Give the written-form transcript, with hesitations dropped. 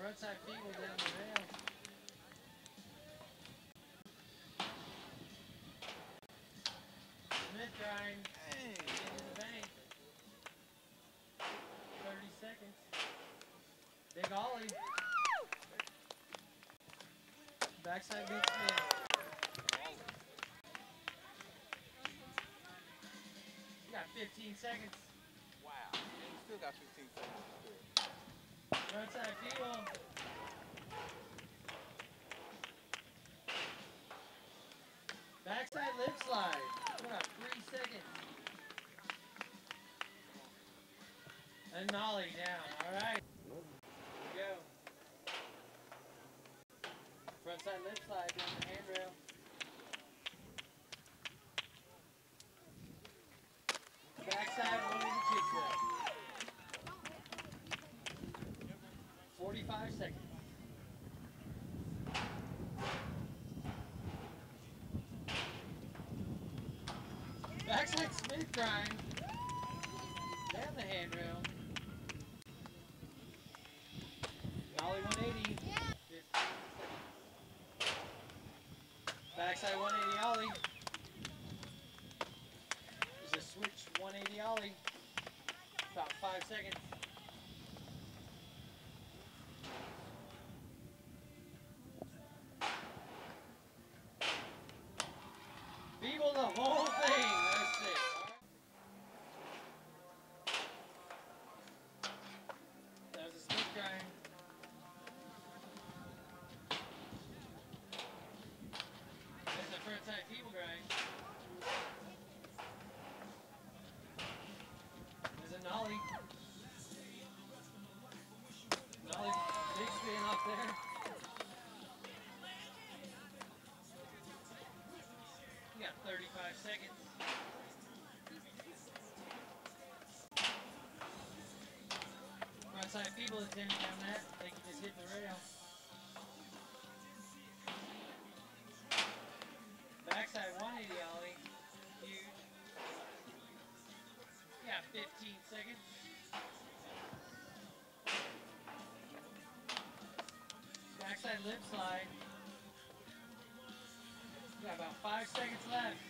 Frontside feeble down the rail. Smith grind into the bank. 30 seconds. Big ollie. Backside beat Smith. You got 15 seconds. Wow. You still got 15 seconds. Frontside feeble. Backside lip slide. We got 3 seconds. And nollie down. Alright. Here we go. Frontside lip slide down the handrail. Backside 180 kickflip. 45 seconds. Backside Smith grind. Down the handrail. Nollie 180. 15 seconds. Backside 180 ollie. There's a switch 180 ollie. About 5 seconds. Feeble the whole thing. That's it. That was a Smith grind. There's a frontside feeble grind. There's a nollie. Nollie, big spin off there. You got 35 seconds. Frontside feeble attempt on that. I think you just hit the rail. Backside 180 ollie. Huge. You got 15 seconds. Backside lip slide. You got about 5 seconds left.